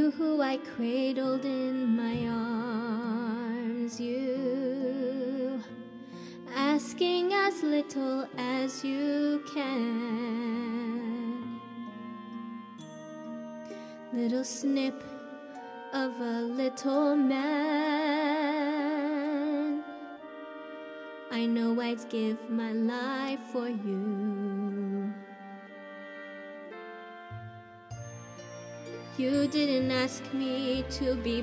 You who I cradled in my arms, you asking as little as you can. Little snip of a little man, I know I'd give my life for you. You didn't ask me to be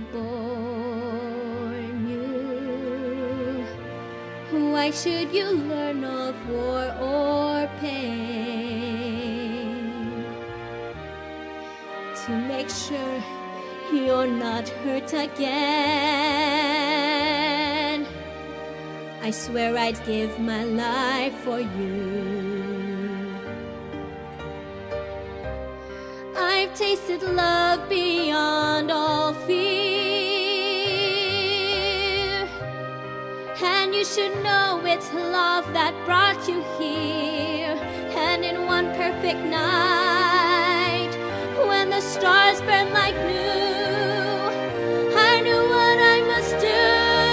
born, you. Why should you learn of war or pain? To make sure you're not hurt again, I swear I'd give my life for you. I've tasted love beyond all fear, and you should know it's love that brought you here. And in one perfect night, when the stars burn like new, I knew what I must do.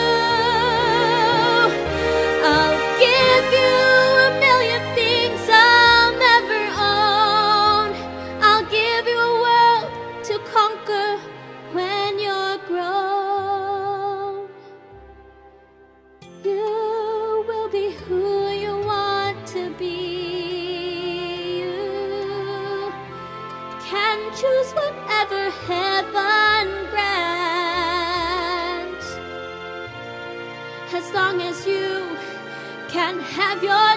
I'll give you a million things I'll never own. I'll give you a world to conquer when you're grown. You will be who you want to be. You can choose whatever heaven grants, as long as you can have your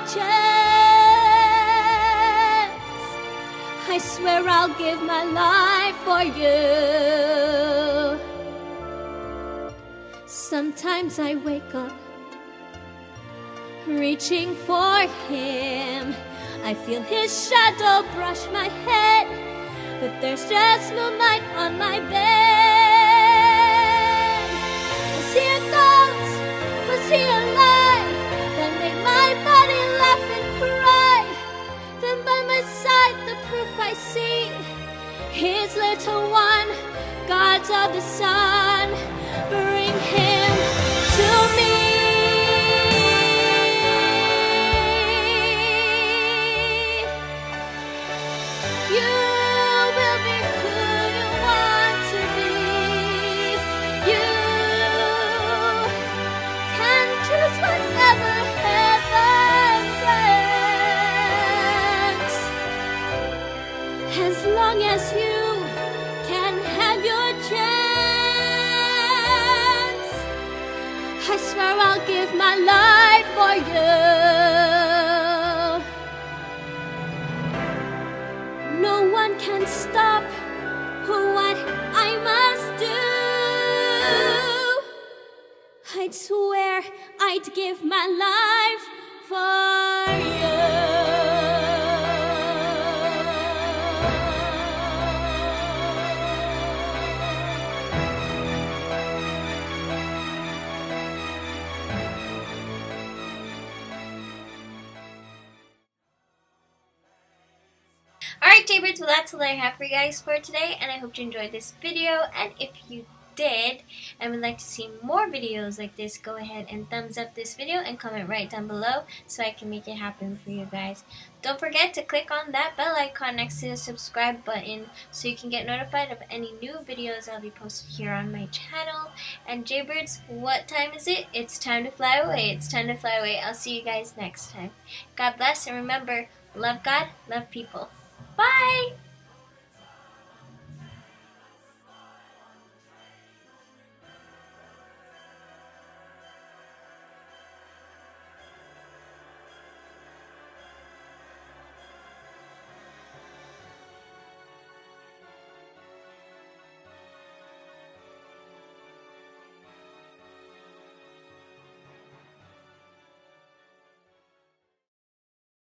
chance. I swear I'll give my life for you. Sometimes I wake up reaching for him. I feel his shadow brush my head, but there's just moonlight on my bed. Was he a ghost? Was he alive? That made my body laugh and cry. Then by my side the proof I see, his little one, gods of the sun, bring him to me. You will be who you want to be. You can choose whatever heaven grants, as long as you can have your chance. I swear I'll give my life for you. No one can stop what I must do. I'd swear I'd give my life for you. Alright, Jaybirds, well that's all I have for you guys for today, and I hope you enjoyed this video. And if you did and would like to see more videos like this, go ahead and thumbs up this video and comment right down below so I can make it happen for you guys. Don't forget to click on that bell icon next to the subscribe button so you can get notified of any new videos I'll be posted here on my channel. And Jaybirds, what time is it? It's time to fly away. It's time to fly away. I'll see you guys next time. God bless, and remember, love God, love people. Bye!